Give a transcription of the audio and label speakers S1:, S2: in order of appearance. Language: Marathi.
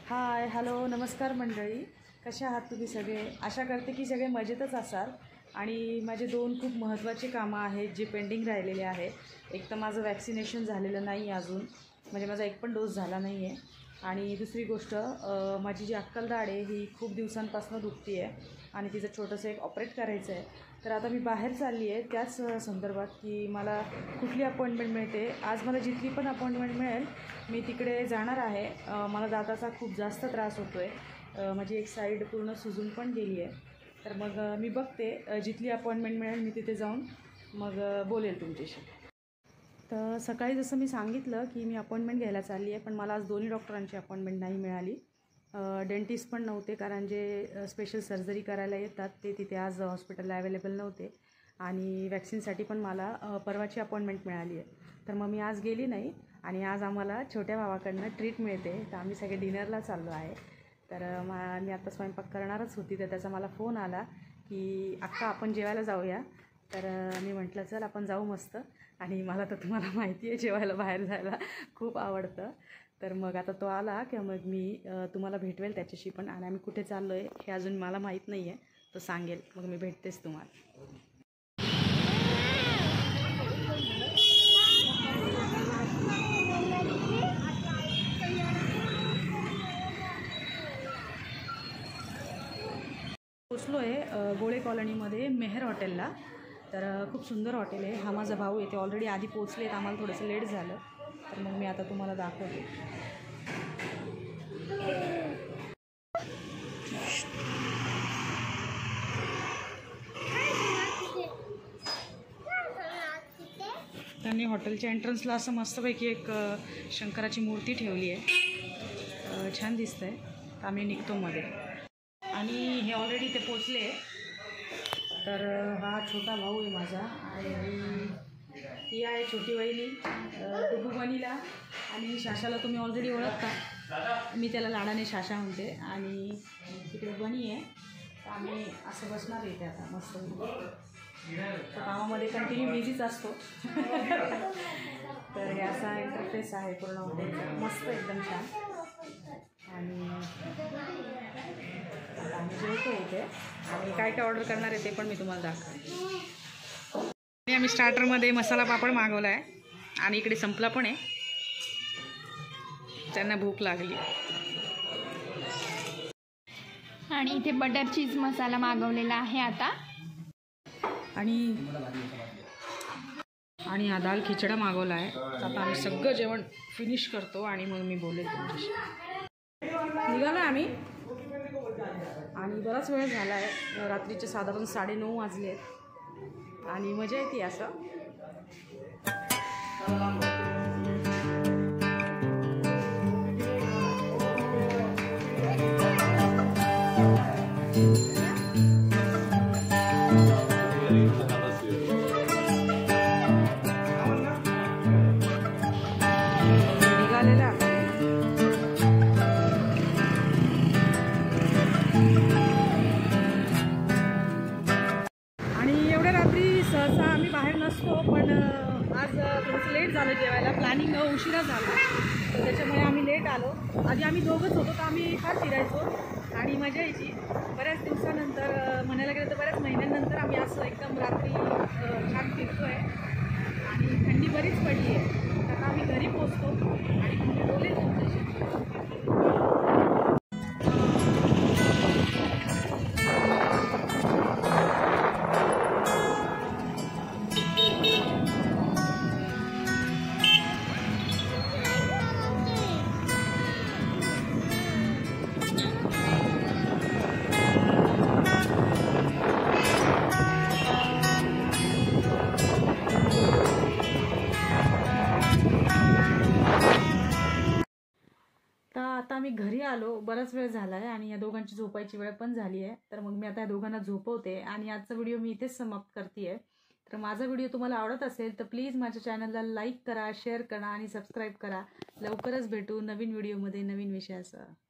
S1: हाय हॅलो नमस्कार मंडळी, कशा आहात तुम्ही सगळे? आशा करते की सगळे मजेतच असाल। आणि माझे दोन खूप महत्त्वाचे कामं आहेत जे पेंडिंग राहिलेले आहे। एक तर माझं वॅक्सिनेशन झालेलं नाही अजून, म्हणजे माझा एक पण डोस झाला नाही आहे। आणि दुसरी गोष्ट, माझी जी अक्कलदाढ आहे ही खूप दिवसांपासून दुखती आहे आणि तिचं छोटंसं एक ऑपरेट करायचं आहे। तर आता मी बाहेर चालली आहे त्याच संदर्भात की मला कुठली अपॉइंटमेंट मिळते। आज मला जितकी पण अपॉइंटमेंट मिळेल मी तिकडे जाणार आहे। मला दाताचा खूप जास्त त्रास होतो आहे, माझी एक साईड पूर्ण सुजून पण गेली आहे। तर मग मी बघते जिथली अपॉइंटमेंट मिळेल मी तिथे जाऊन मग बोलेल तुमच्याशी। तर सकाळी जसं मी सांगितलं की मी अपॉइंटमेंट घ्यायला चालली आहे, पण मला आज दोन्ही डॉक्टरांची अपॉइंटमेंट नाही मिळाली। डेंटिस्ट पण नव्हते, कारण जे स्पेशल सर्जरी करायला येतात ते तिथे आज हॉस्पिटलला अवेलेबल नव्हते। आणि वॅक्सिनसाठी पण मला परवाची अपॉइंटमेंट मिळाली आहे। तर मग मी आज गेली नाही आणि आज आम्हाला छोट्या भावाकडनं ट्रीट मिळते, तर आम्ही सगळे डिनरला चाललो आहे। तर मी आता स्वयंपाक करणारच होती, तर त्याचा मला फोन आला की अक्का आपण जेवायला जाऊया। तर मी म्हटलं चल आपण जाऊ मस्त। आणि मला तर तुम्हाला माहिती आहे जेवायला बाहेर जायला खूप आवडतं। तर मग आता तो आला की मग मी तुम्हाला भेटवेल त्याच्याशी पण। आणि आम्ही कुठे चाललो आहे हे अजून मला माहीत नाही आहे, तो सांगेल मग मी भेटतेच तुम्हाला। पोचलो आहे गोळे कॉलनीमध्ये मेहर हॉटेलला। तर खूप सुंदर हॉटेल आहे। हा माझा भाऊ येते ऑलरेडी आधी पोचलेत, आम्हाला थोडंसं लेट झालं। तर मग मी आता तुम्हाला दाखवते। त्यांनी हॉटेलच्या एंट्रन्सला असं मस्तपैकी एक शंकराची मूर्ती ठेवली आहे, छान दिसतंय। तर आम्ही निघतो मध्ये आणि हे ऑलरेडी ते पोचले। तर हा छोटा भाऊ आहे माझा आणि ही आहे छोटी वहिनी डुबू बनीला। आणि शाशाला तुम्ही ऑलरेडी ओळखता, मी त्याला लाडाने शाशा म्हणते। आणि तिकडे बनी आहे, तर आम्ही असं बसणार आहे इथे आता मस्त। तो कामामध्ये कंटिन्यू बिझीच असतो। तर हे असा इंटरफेस आहे पूर्ण हॉटेलचा, मस्त एकदम छान। आणि आता आम्ही जेवतो इथे आणि काय काय ऑर्डर करणार आहे ते पण मी तुम्हाला दाखवते। आम्ही स्टार्टरमध्ये मसाला पापड मागवला आहे आणि इकडे संपला पण आहे, त्यांना भूक लागली।
S2: आणि इथे बटर चीज मसाला मागवलेला आहे आता।
S1: आणि हा दाल खिचडा मागवला आहे। आता आम्ही सगळं जेवण फिनिश करतो आणि मग मी बोलेल तुमच्याशी। निघालो आम्ही आणि बराच वेळ झाला आहे, रात्रीचे साधारण 9:30 वाजले आहेत आणि मजा येते असं। सहसा आम्ही बाहेर नसतो, पण आज थोडंसं लेट झालं जेवायला, प्लॅनिंग उशिरा झाला, तर त्याच्यामुळे आम्ही लेट आलो। आधी आम्ही दोघंच होतो तर आम्ही फार फिरायचो आणि मजा यायची। बऱ्याच दिवसानंतर, म्हणायला गेलं तर बऱ्याच महिन्यांनंतर आम्ही असं एकदम रात्री छान फिरतो आहे आणि थंडी बरीच पडली आहे। तर आम्ही घरी पोचतो आणि मग बोलेल तुमच्याशी। आता आम्ही घरी आलो, बराच वेळ झाला आहे आणि या दोघांची झोपायची वेळ पण झाली आहे। तर मग मी आता या दोघांना झोपवते आणि आजचा व्हिडिओ मी इथेच समाप्त करते आहे। तर माझा व्हिडिओ तुम्हाला आवडत असेल तर प्लीज माझ्या चॅनलला लाईक करा, शेअर करा आणि सबस्क्राईब करा। लवकरच भेटू नवीन व्हिडिओमध्ये नवीन विषयासह।